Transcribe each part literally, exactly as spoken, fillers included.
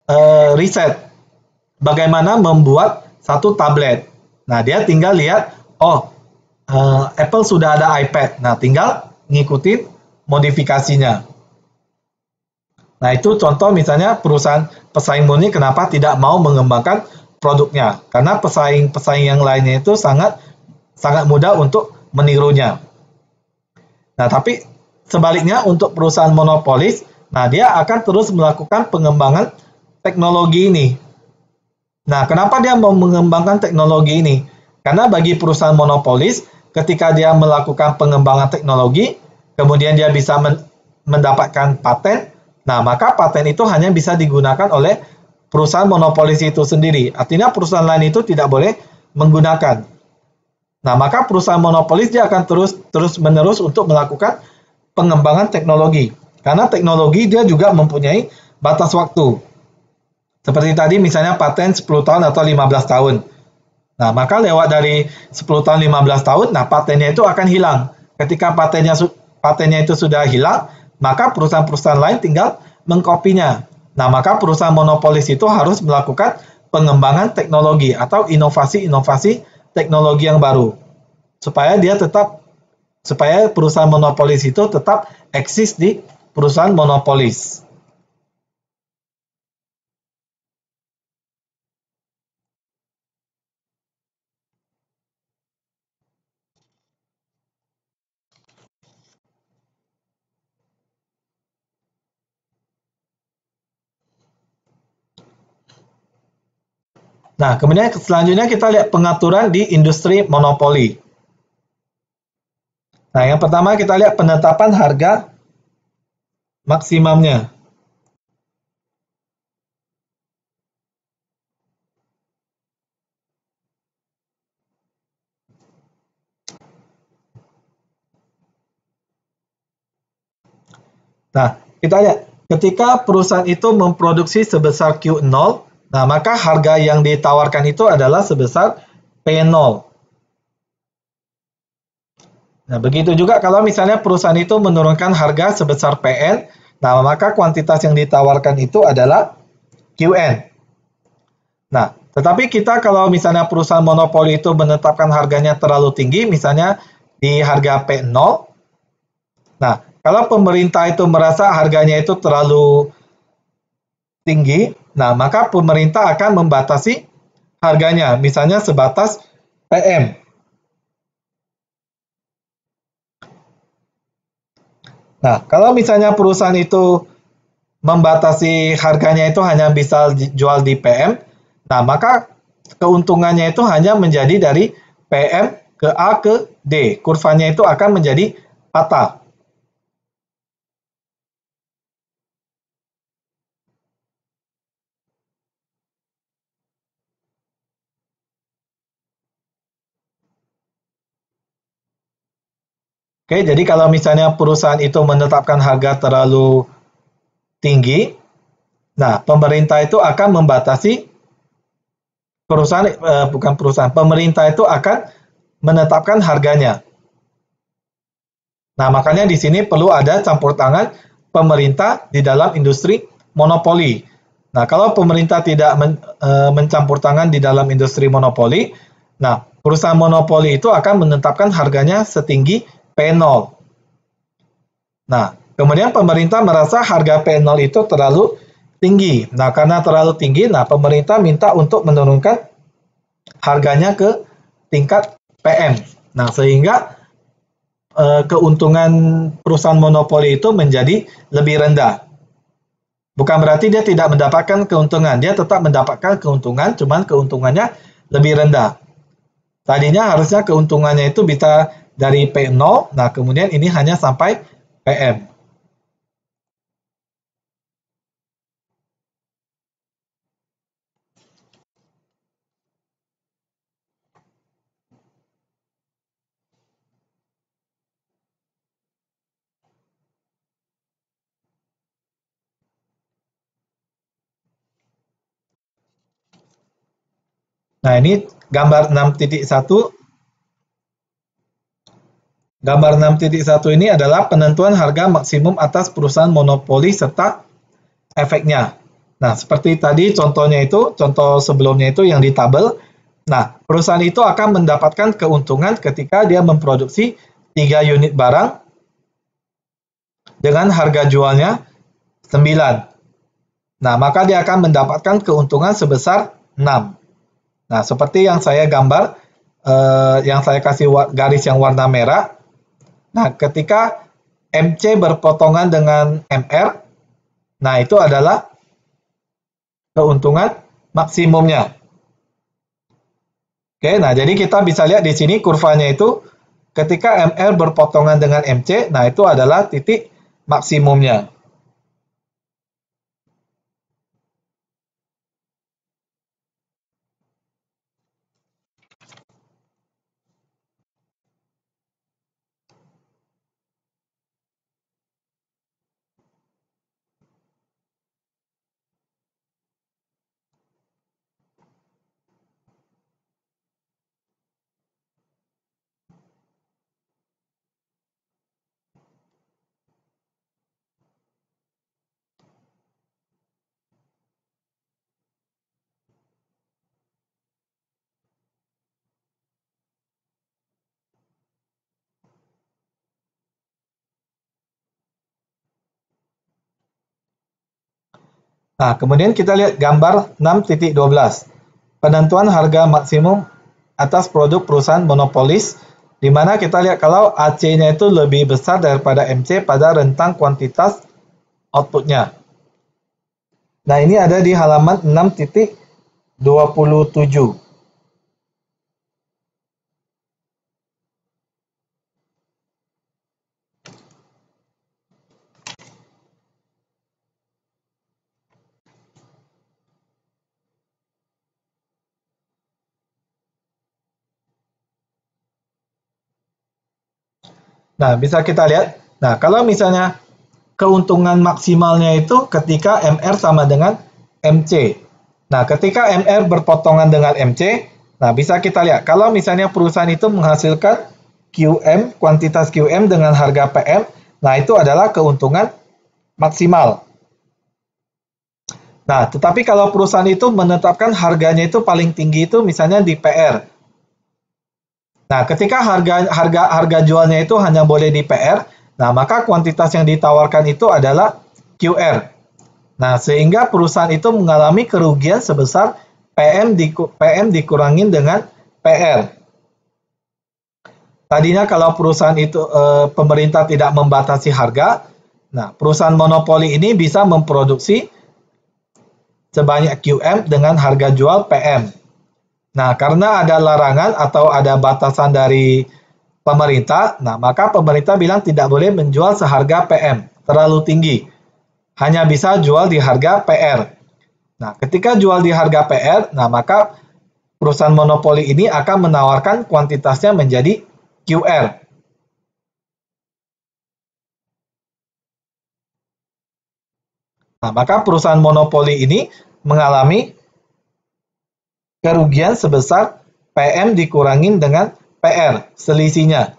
uh, riset bagaimana membuat satu tablet. Nah, dia tinggal lihat, oh, uh, Apple sudah ada iPad. Nah, tinggal ngikutin modifikasinya. Nah, itu contoh misalnya perusahaan pesaing murni kenapa tidak mau mengembangkan produknya. Karena pesaing-pesaing yang lainnya itu sangat sangat mudah untuk menirunya. Nah, tapi sebaliknya untuk perusahaan monopolis, nah dia akan terus melakukan pengembangan teknologi ini. Nah, kenapa dia mau mengembangkan teknologi ini? Karena bagi perusahaan monopolis, ketika dia melakukan pengembangan teknologi, kemudian dia bisa men mendapatkan paten, nah maka paten itu hanya bisa digunakan oleh perusahaan monopolis itu sendiri. Artinya perusahaan lain itu tidak boleh menggunakan. Nah, maka perusahaan monopolis dia akan terus terus menerus untuk melakukan pengembangan teknologi. Karena teknologi dia juga mempunyai batas waktu. Seperti tadi misalnya paten sepuluh tahun atau lima belas tahun. Nah, maka lewat dari sepuluh tahun, lima belas tahun, nah patennya itu akan hilang. Ketika patennya patennya itu sudah hilang, maka perusahaan-perusahaan lain tinggal mengkopinya. Nah, maka perusahaan monopolis itu harus melakukan pengembangan teknologi atau inovasi-inovasi teknologi yang baru. Supaya dia tetap supaya perusahaan monopolis itu tetap eksis di perusahaan monopolis. Nah, kemudian selanjutnya kita lihat pengaturan di industri monopoli. Nah, yang pertama kita lihat penetapan harga maksimumnya. Nah, kita lihat ketika perusahaan itu memproduksi sebesar Q nol, nah maka harga yang ditawarkan itu adalah sebesar P nol. Nah, begitu juga kalau misalnya perusahaan itu menurunkan harga sebesar P N, nah maka kuantitas yang ditawarkan itu adalah Q N. Nah, tetapi kita kalau misalnya perusahaan monopoli itu menetapkan harganya terlalu tinggi, misalnya di harga P nol, nah kalau pemerintah itu merasa harganya itu terlalu tinggi, nah maka pemerintah akan membatasi harganya, misalnya sebatas P M. Nah, kalau misalnya perusahaan itu membatasi harganya itu hanya bisa jual di P M, nah maka keuntungannya itu hanya menjadi dari P M ke A ke D. Kurvanya itu akan menjadi patah. Oke, jadi kalau misalnya perusahaan itu menetapkan harga terlalu tinggi, nah pemerintah itu akan membatasi perusahaan eh, bukan perusahaan, pemerintah itu akan menetapkan harganya. Nah, makanya di sini perlu ada campur tangan pemerintah di dalam industri monopoli. Nah, kalau pemerintah tidak men, eh, mencampur tangan di dalam industri monopoli, nah perusahaan monopoli itu akan menetapkan harganya setinggi P nol. Nah, kemudian pemerintah merasa harga P nol itu terlalu tinggi. Nah, karena terlalu tinggi, nah pemerintah minta untuk menurunkan harganya ke tingkat P M. Nah, sehingga eh, keuntungan perusahaan monopoli itu menjadi lebih rendah. Bukan berarti dia tidak mendapatkan keuntungan, dia tetap mendapatkan keuntungan, cuman keuntungannya lebih rendah. Tadinya harusnya keuntungannya itu bisa dari P nol, nah kemudian ini hanya sampai P M. Nah, ini gambar enam titik satu. Gambar enam titik satu ini adalah penentuan harga maksimum atas perusahaan monopoli serta efeknya. Nah, seperti tadi contohnya itu, contoh sebelumnya itu yang di tabel. Nah, perusahaan itu akan mendapatkan keuntungan ketika dia memproduksi tiga unit barang dengan harga jualnya sembilan. Nah, maka dia akan mendapatkan keuntungan sebesar enam. Nah, seperti yang saya gambar, eh, yang saya kasih garis yang warna merah. Nah, ketika M C berpotongan dengan M R, nah itu adalah keuntungan maksimumnya. Oke, nah jadi kita bisa lihat di sini kurvanya itu ketika M R berpotongan dengan M C, nah itu adalah titik maksimumnya. Nah, kemudian kita lihat gambar enam titik dua belas. Penentuan harga maksimum atas produk perusahaan monopolis, di mana kita lihat kalau A C-nya itu lebih besar daripada M C pada rentang kuantitas outputnya. Nah, ini ada di halaman enam titik dua puluh tujuh. Nah, bisa kita lihat. Nah, kalau misalnya keuntungan maksimalnya itu ketika M R sama dengan M C. Nah, ketika M R berpotongan dengan M C, nah bisa kita lihat. Kalau misalnya perusahaan itu menghasilkan Q M, kuantitas Q M dengan harga P M, nah itu adalah keuntungan maksimal. Nah, tetapi kalau perusahaan itu menetapkan harganya itu paling tinggi itu misalnya di P R. Nah, ketika harga harga harga jualnya itu hanya boleh di P R, nah maka kuantitas yang ditawarkan itu adalah Q R. Nah, sehingga perusahaan itu mengalami kerugian sebesar P M di P M dikurangin dengan P R. Tadinya kalau perusahaan itu eh, pemerintah tidak membatasi harga, nah perusahaan monopoli ini bisa memproduksi sebanyak Q M dengan harga jual P M. Nah, karena ada larangan atau ada batasan dari pemerintah, nah maka pemerintah bilang tidak boleh menjual seharga P M, terlalu tinggi. Hanya bisa jual di harga P R. Nah, ketika jual di harga P R, nah maka perusahaan monopoli ini akan menawarkan kuantitasnya menjadi Q R. Nah, maka perusahaan monopoli ini mengalami kerugian sebesar P M dikurangin dengan P R, selisihnya.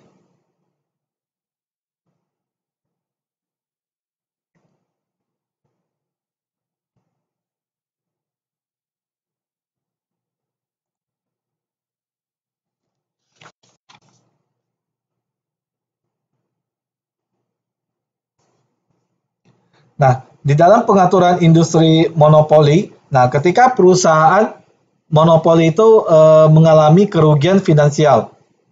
Nah, di dalam pengaturan industri monopoli, nah ketika perusahaan monopoli itu e, mengalami kerugian finansial.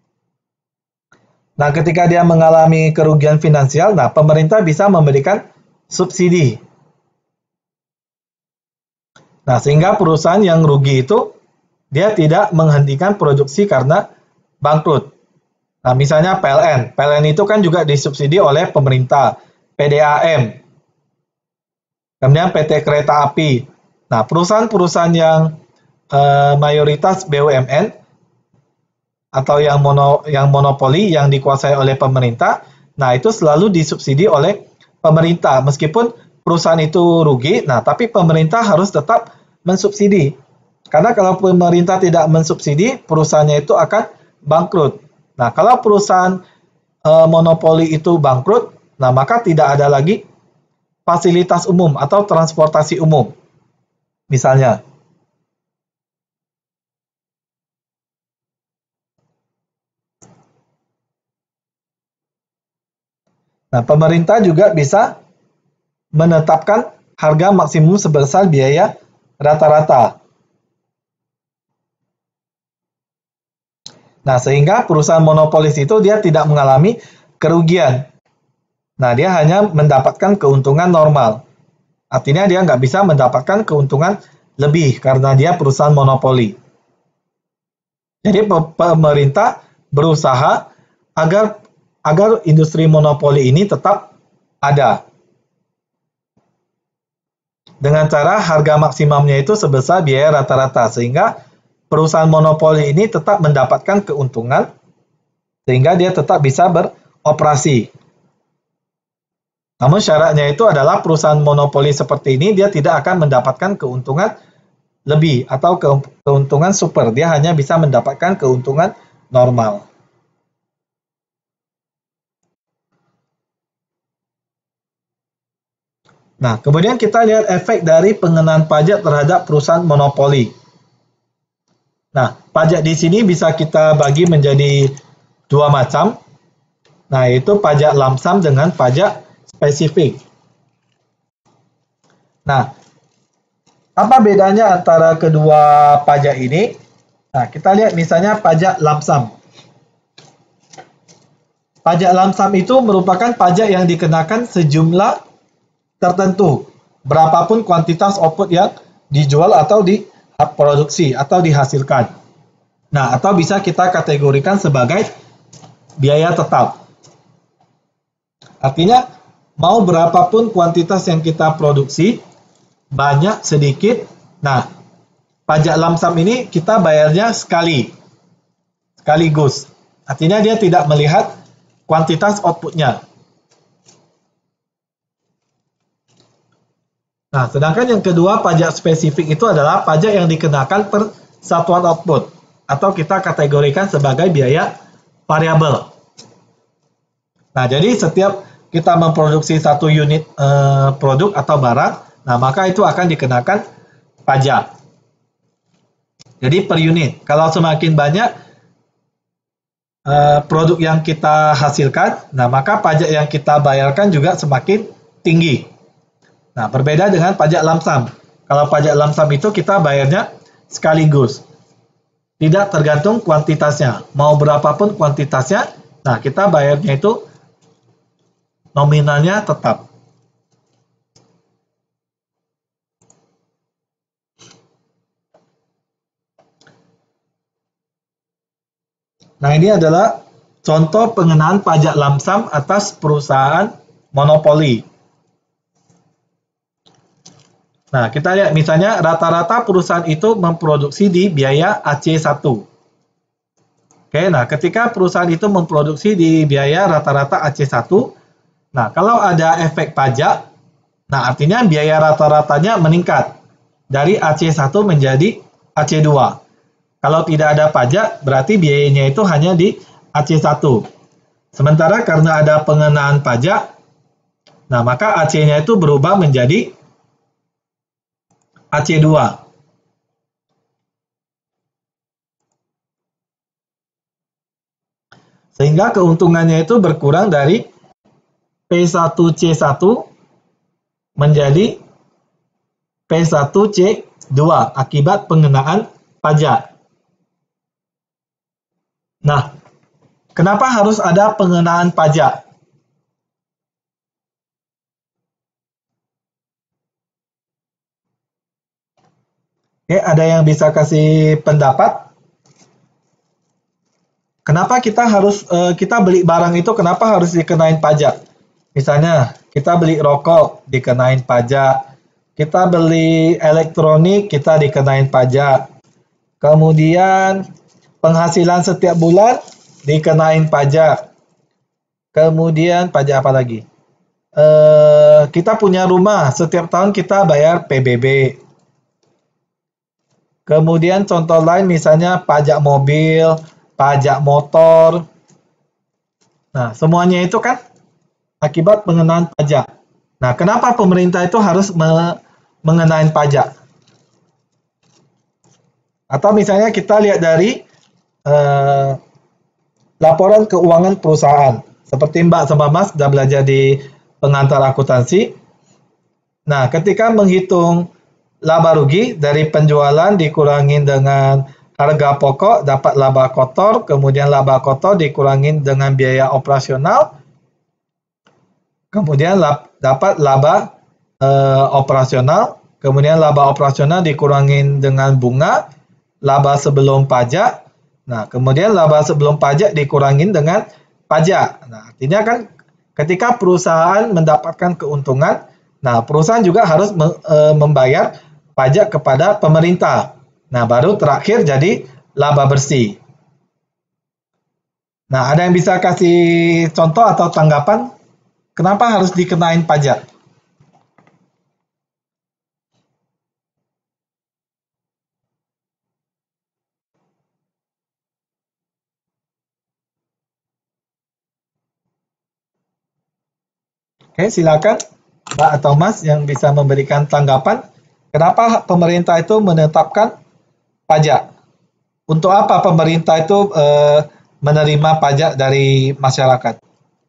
Nah, ketika dia mengalami kerugian finansial, nah pemerintah bisa memberikan subsidi. Nah, sehingga perusahaan yang rugi itu dia tidak menghentikan produksi karena bangkrut. Nah, misalnya P L N. P L N itu kan juga disubsidi oleh pemerintah, P D A M. Kemudian P T Kereta Api. Nah, perusahaan-perusahaan yang eh, mayoritas B U M N atau yang mono yang monopoli yang dikuasai oleh pemerintah, nah itu selalu disubsidi oleh pemerintah meskipun perusahaan itu rugi, nah tapi pemerintah harus tetap mensubsidi. Karena kalau pemerintah tidak mensubsidi, perusahaannya itu akan bangkrut. Nah, kalau perusahaan e, monopoli itu bangkrut, nah maka tidak ada lagi fasilitas umum atau transportasi umum. misalnya. Nah, pemerintah juga bisa menetapkan harga maksimum sebesar biaya rata-rata. Nah, sehingga perusahaan monopolis itu dia tidak mengalami kerugian. Nah, dia hanya mendapatkan keuntungan normal. Artinya dia nggak bisa mendapatkan keuntungan lebih karena dia perusahaan monopoli. Jadi pemerintah berusaha agar agar industri monopoli ini tetap ada. Dengan cara harga maksimumnya itu sebesar biaya rata-rata, sehingga perusahaan monopoli ini tetap mendapatkan keuntungan, sehingga dia tetap bisa beroperasi. Namun syaratnya itu adalah perusahaan monopoli seperti ini dia tidak akan mendapatkan keuntungan lebih atau keuntungan super, dia hanya bisa mendapatkan keuntungan normal. Nah, kemudian kita lihat efek dari pengenaan pajak terhadap perusahaan monopoli. Nah, pajak di sini bisa kita bagi menjadi dua macam. Nah, yaitu pajak lump sum dengan pajak spesifik. Nah, apa bedanya antara kedua pajak ini? Nah, kita lihat misalnya pajak lump sum. Pajak lump sum itu merupakan pajak yang dikenakan sejumlah tertentu, berapapun kuantitas output yang dijual atau diproduksi atau dihasilkan. Nah, atau bisa kita kategorikan sebagai biaya tetap. Artinya, mau berapapun kuantitas yang kita produksi, banyak, sedikit, nah, pajak lump sum ini kita bayarnya sekali, sekaligus. Artinya dia tidak melihat kuantitas outputnya. Nah, sedangkan yang kedua, pajak spesifik itu adalah pajak yang dikenakan per satuan output, atau kita kategorikan sebagai biaya variabel. Nah, jadi setiap kita memproduksi satu unit eh, produk atau barang, nah maka itu akan dikenakan pajak. Jadi per unit, kalau semakin banyak eh, produk yang kita hasilkan, nah maka pajak yang kita bayarkan juga semakin tinggi. Nah, berbeda dengan pajak lump sum. Kalau pajak lump sum itu kita bayarnya sekaligus. Tidak tergantung kuantitasnya. Mau berapapun kuantitasnya, nah kita bayarnya itu nominalnya tetap. Nah, ini adalah contoh pengenaan pajak lump sum atas perusahaan monopoli. Nah, kita lihat misalnya rata-rata perusahaan itu memproduksi di biaya A C satu. Oke, nah ketika perusahaan itu memproduksi di biaya rata-rata A C satu, nah kalau ada efek pajak, nah artinya biaya rata-ratanya meningkat dari A C satu menjadi A C dua. Kalau tidak ada pajak, berarti biayanya itu hanya di A C satu. Sementara karena ada pengenaan pajak, nah maka A C-nya itu berubah menjadi A C dua. Sehingga keuntungannya itu berkurang dari P satu C satu menjadi P satu C dua akibat pengenaan pajak. Nah, kenapa harus ada pengenaan pajak? Oke, ada yang bisa kasih pendapat? Kenapa kita harus uh, kita beli barang itu kenapa harus dikenain pajak? Misalnya kita beli rokok dikenain pajak, kita beli elektronik kita dikenain pajak, kemudian penghasilan setiap bulan dikenain pajak, kemudian pajak apa lagi? Uh, kita punya rumah setiap tahun kita bayar P B B. Kemudian contoh lain misalnya pajak mobil, pajak motor. Nah, semuanya itu kan akibat pengenaan pajak. Nah, kenapa pemerintah itu harus me mengenai pajak? Atau misalnya kita lihat dari uh, laporan keuangan perusahaan. Seperti Mbak sama Mas sudah belajar di pengantar akuntansi. Nah, ketika menghitung laba rugi dari penjualan dikurangin dengan harga pokok dapat laba kotor, kemudian laba kotor dikurangin dengan biaya operasional, kemudian lab, dapat laba uh, operasional, kemudian laba operasional dikurangin dengan bunga, laba sebelum pajak, nah kemudian laba sebelum pajak dikurangin dengan pajak. Nah, artinya kan ketika perusahaan mendapatkan keuntungan, nah perusahaan juga harus me, e, membayar pajak kepada pemerintah. Nah, baru terakhir jadi laba bersih. Nah, ada yang bisa kasih contoh atau tanggapan kenapa harus dikenain pajak? Oke, silakan Mbak atau Mas yang bisa memberikan tanggapan kenapa pemerintah itu menetapkan pajak. Untuk apa pemerintah itu eh, menerima pajak dari masyarakat?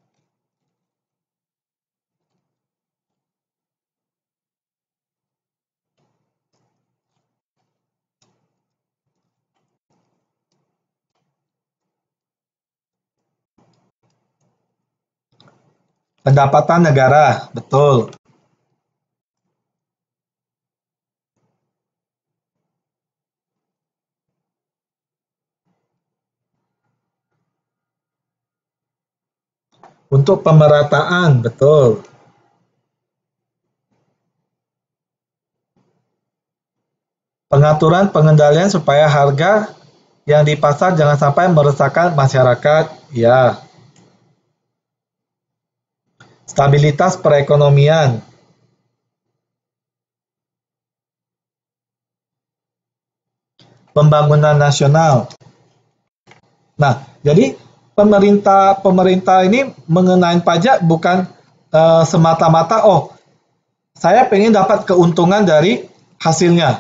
Pendapatan negara, betul. Untuk pemerataan, betul. Pengaturan pengendalian supaya harga yang di pasar jangan sampai meresahkan masyarakat, ya. Stabilitas perekonomian. Pembangunan nasional. Nah, jadi pemerintah pemerintah ini mengenai pajak bukan uh, semata-mata oh saya pengen dapat keuntungan dari hasilnya.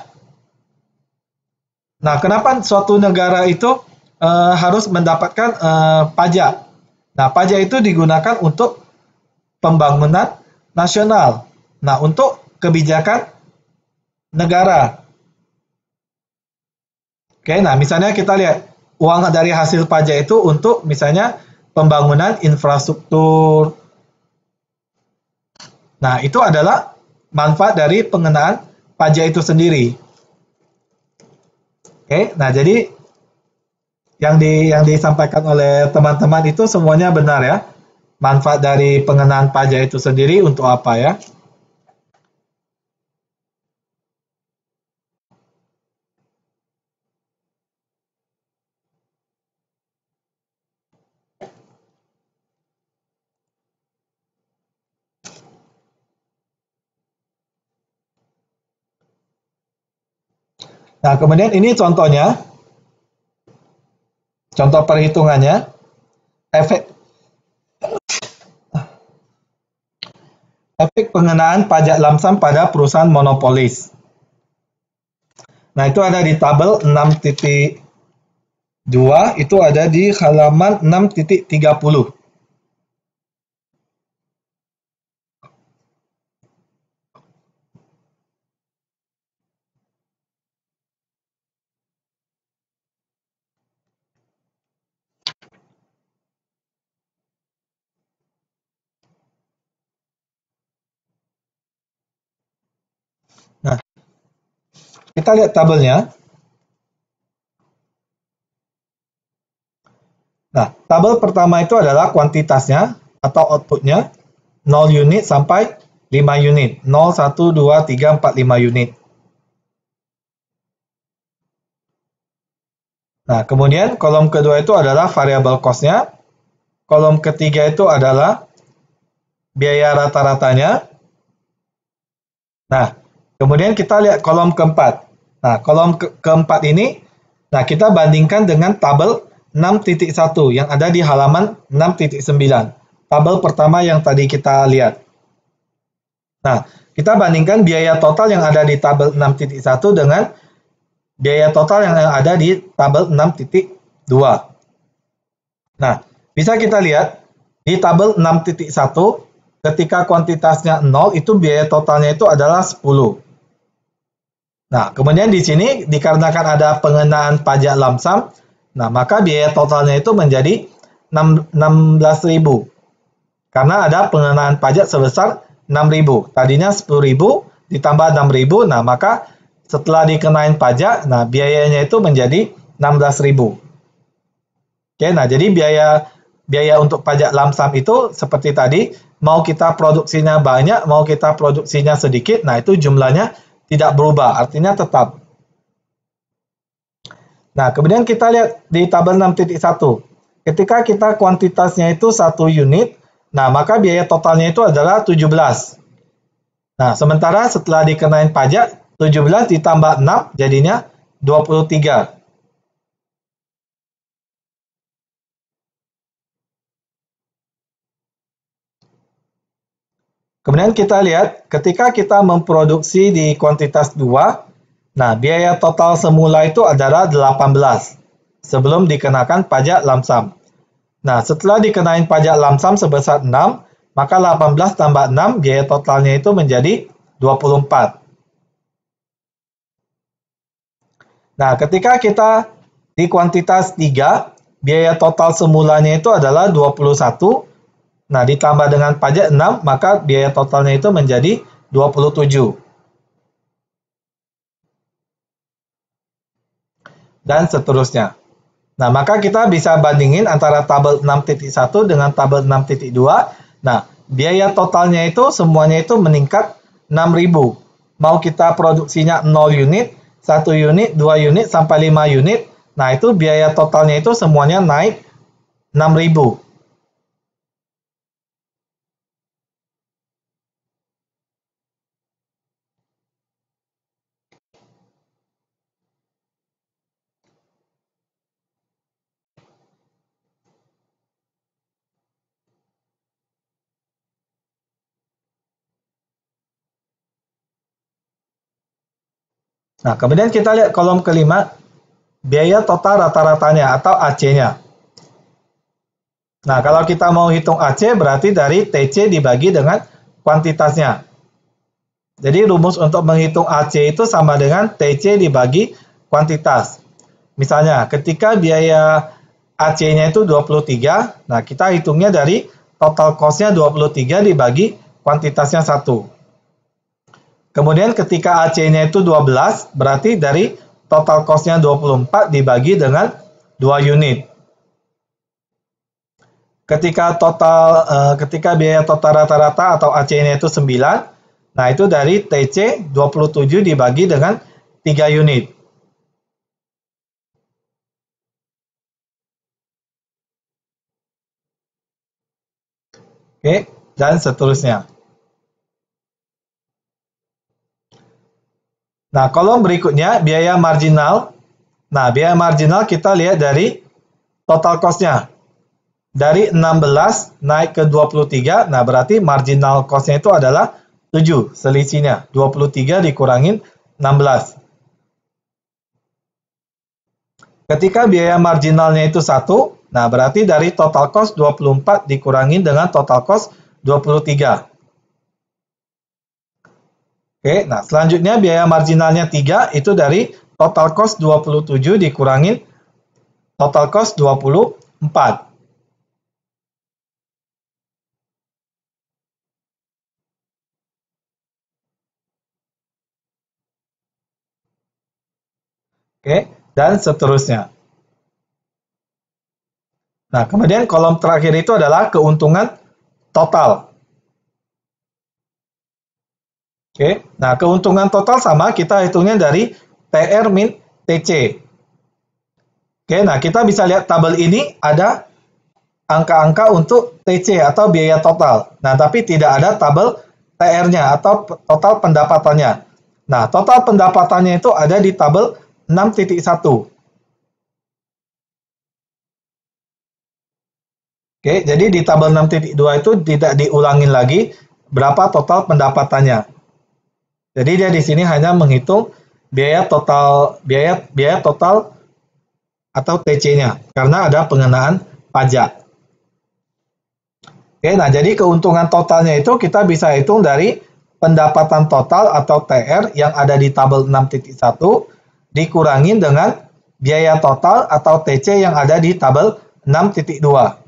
Nah, kenapa suatu negara itu uh, harus mendapatkan uh, pajak? Nah, pajak itu digunakan untuk pembangunan nasional. Nah, untuk kebijakan negara. Oke, nah misalnya kita lihat uang dari hasil pajak itu untuk misalnya pembangunan infrastruktur. Nah, itu adalah manfaat dari pengenaan pajak itu sendiri. Oke, nah jadi yang di yang disampaikan oleh teman-teman itu semuanya benar ya. Manfaat dari pengenaan pajak itu sendiri untuk apa ya? Nah, kemudian ini contohnya, contoh perhitungannya, efek efek pengenaan pajak lamsam pada perusahaan monopolis. Nah, itu ada di tabel enam titik dua, itu ada di halaman enam titik tiga puluh. Nah, kita lihat tabelnya. Nah, tabel pertama itu adalah kuantitasnya atau outputnya, nol unit sampai lima unit, nol, satu, dua, tiga, empat, lima unit. Nah, kemudian kolom kedua itu adalah variable cost-nya, kolom ketiga itu adalah biaya rata-ratanya. Nah, kemudian kita lihat kolom keempat. Nah, kolom ke keempat ini, nah kita bandingkan dengan tabel enam titik satu yang ada di halaman enam titik sembilan. Tabel pertama yang tadi kita lihat. Nah, kita bandingkan biaya total yang ada di tabel enam titik satu dengan biaya total yang ada di tabel enam titik dua. Nah, bisa kita lihat di tabel enam titik satu ketika kuantitasnya nol itu biaya totalnya itu adalah sepuluh. Nah, kemudian di sini dikarenakan ada pengenaan pajak lamsam, nah maka biaya totalnya itu menjadi enam belas ribu. Karena ada pengenaan pajak sebesar enam ribu. Tadinya sepuluh ribu ditambah enam ribu, nah maka setelah dikenain pajak, nah biayanya itu menjadi enam belas ribu. Oke, nah jadi biaya biaya untuk pajak lamsam itu seperti tadi, mau kita produksinya banyak, mau kita produksinya sedikit, nah itu jumlahnya tidak berubah, artinya tetap. Nah, kemudian kita lihat di tabel enam titik satu. Ketika kita kuantitasnya itu satu unit, nah maka biaya totalnya itu adalah tujuh belas. Nah, sementara setelah dikenain pajak, tujuh belas ditambah enam jadinya dua puluh tiga. Kemudian kita lihat ketika kita memproduksi di kuantitas dua, nah biaya total semula itu adalah delapan belas sebelum dikenakan pajak lamsam. Nah, setelah dikenain pajak lamsam sebesar enam, maka delapan belas tambah enam biaya totalnya itu menjadi dua puluh empat. Nah, ketika kita di kuantitas tiga, biaya total semulanya itu adalah dua puluh satu. Nah, ditambah dengan pajak enam, maka biaya totalnya itu menjadi dua puluh tujuh. Dan seterusnya. Nah, maka kita bisa bandingin antara tabel enam titik satu dengan tabel enam titik dua. Nah, biaya totalnya itu semuanya itu meningkat enam ribu. Mau kita produksinya nol unit, satu unit, dua unit, sampai lima unit. Nah, itu biaya totalnya itu semuanya naik enam ribu. Nah, kemudian kita lihat kolom kelima, biaya total rata-ratanya atau A C-nya. Nah, kalau kita mau hitung A C berarti dari T C dibagi dengan kuantitasnya. Jadi rumus untuk menghitung A C itu sama dengan T C dibagi kuantitas. Misalnya, ketika biaya A C-nya itu dua puluh tiga, nah kita hitungnya dari total cost-nya dua puluh tiga dibagi kuantitasnya satu. Kemudian ketika A C-nya itu dua belas, berarti dari total cost-nya dua puluh empat dibagi dengan dua unit. Ketika total uh, ketika biaya total rata-rata atau A C-nya itu sembilan, nah itu dari T C dua puluh tujuh dibagi dengan tiga unit. Oke, dan seterusnya. Nah, kolom berikutnya biaya marginal. Nah, biaya marginal kita lihat dari total cost-nya. Dari enam belas naik ke dua puluh tiga, nah berarti marginal cost-nya itu adalah tujuh, selisihnya. dua puluh tiga dikurangin enam belas. Ketika biaya marginalnya itu satu, nah berarti dari total cost dua puluh empat dikurangin dengan total cost dua puluh tiga. Oke, nah selanjutnya biaya marginalnya tiga itu dari total cost dua puluh tujuh dikurangin total cost dua puluh empat. Oke, dan seterusnya. Nah, kemudian kolom terakhir itu adalah keuntungan total. Oke, nah keuntungan total sama kita hitungnya dari T R min T C. Oke, nah kita bisa lihat tabel ini ada angka-angka untuk T C atau biaya total. Nah, tapi tidak ada tabel T R-nya atau total pendapatannya. Nah, total pendapatannya itu ada di tabel enam titik satu. Oke, jadi di tabel enam titik dua itu tidak diulangin lagi berapa total pendapatannya. Jadi dia di sini hanya menghitung biaya total biaya biaya total atau T C-nya karena ada pengenaan pajak. Oke, nah jadi keuntungan totalnya itu kita bisa hitung dari pendapatan total atau T R yang ada di tabel enam titik satu dikurangin dengan biaya total atau T C yang ada di tabel enam titik dua.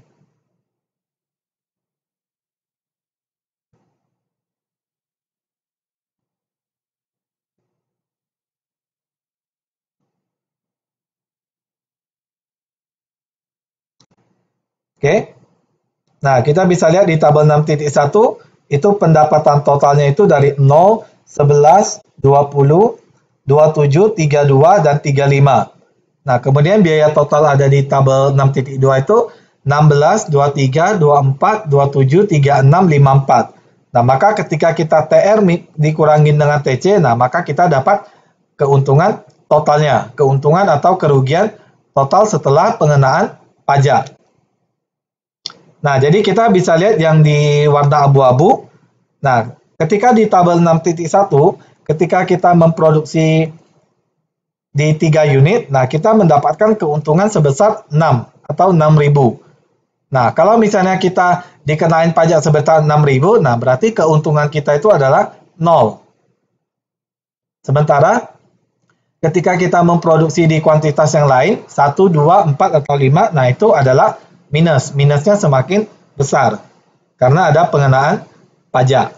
Oke. Nah, kita bisa lihat di tabel enam titik satu itu pendapatan totalnya itu dari nol, sebelas, dua puluh, dua puluh tujuh, tiga puluh dua, dan tiga puluh lima. Nah, kemudian biaya total ada di tabel enam titik dua itu enam belas, dua puluh tiga, dua puluh empat, dua puluh tujuh, tiga puluh enam, lima puluh empat. Nah, maka ketika kita T R dikurangin dengan T C, nah maka kita dapat keuntungan totalnya, keuntungan atau kerugian total setelah pengenaan pajak. Nah, jadi kita bisa lihat yang di warna abu-abu. Nah, ketika di tabel enam titik satu, ketika kita memproduksi di tiga unit, nah kita mendapatkan keuntungan sebesar enam atau enam ribu. Nah, kalau misalnya kita dikenain pajak sebesar enam ribu, nah berarti keuntungan kita itu adalah nol. Sementara ketika kita memproduksi di kuantitas yang lain, satu, dua, empat, atau lima, nah itu adalah minus. Minusnya semakin besar karena ada pengenaan pajak.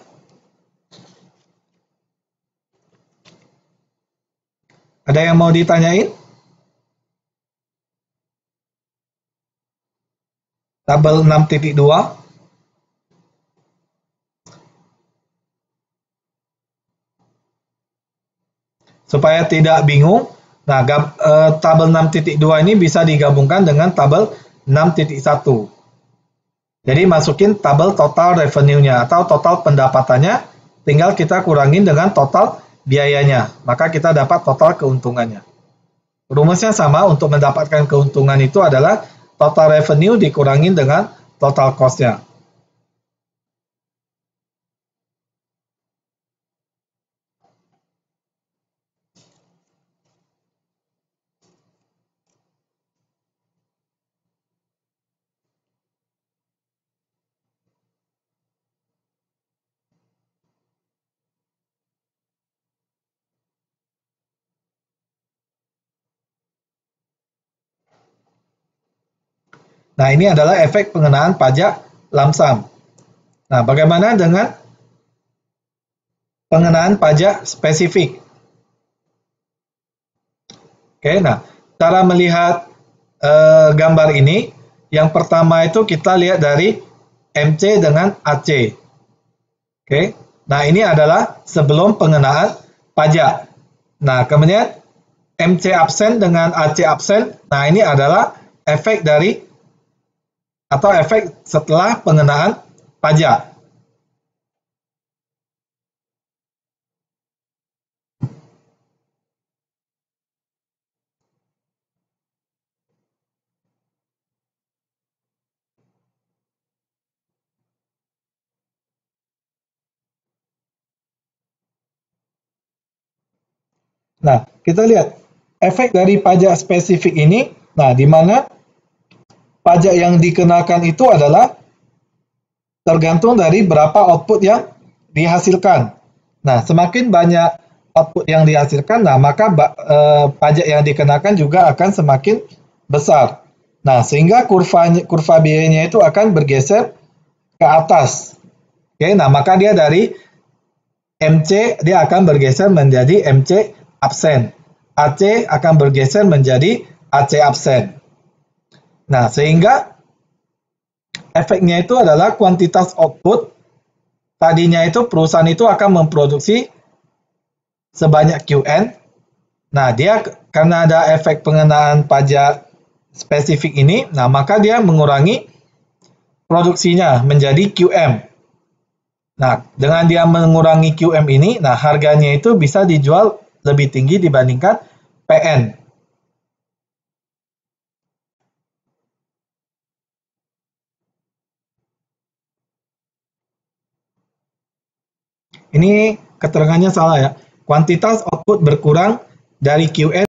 Ada yang mau ditanyain? Tabel enam titik dua. Supaya tidak bingung, nah eh, tabel enam titik dua ini bisa digabungkan dengan tabel enam titik satu. Jadi masukin tabel total revenue-nya atau total pendapatannya, tinggal kita kurangin dengan total biayanya, maka kita dapat total keuntungannya. Rumusnya sama, untuk mendapatkan keuntungan itu adalah total revenue dikurangin dengan total cost-nya. Nah, ini adalah efek pengenaan pajak lamsam. Nah, bagaimana dengan pengenaan pajak spesifik? Oke, nah, cara melihat eh, gambar ini, yang pertama itu kita lihat dari M C dengan A C. Oke, nah ini adalah sebelum pengenaan pajak. Nah, kemudian M C absen dengan A C absen, nah ini adalah efek dari atau efek setelah pengenaan pajak. Nah, kita lihat efek dari pajak spesifik ini, nah di mana pajak yang dikenakan itu adalah tergantung dari berapa output yang dihasilkan. Nah, semakin banyak output yang dihasilkan, nah maka eh, pajak yang dikenakan juga akan semakin besar. Nah, sehingga kurva kurva biayanya itu akan bergeser ke atas. Oke, nah maka dia dari M C dia akan bergeser menjadi M C absen. A C akan bergeser menjadi A C absen. Nah, sehingga efeknya itu adalah kuantitas output. Tadinya itu perusahaan itu akan memproduksi sebanyak Q N. Nah, dia karena ada efek pengenaan pajak spesifik ini, nah maka dia mengurangi produksinya menjadi Q M. Nah, dengan dia mengurangi Q M ini, nah harganya itu bisa dijual lebih tinggi dibandingkan P N. Ini keterangannya salah ya. Kuantitas output berkurang dari Q and A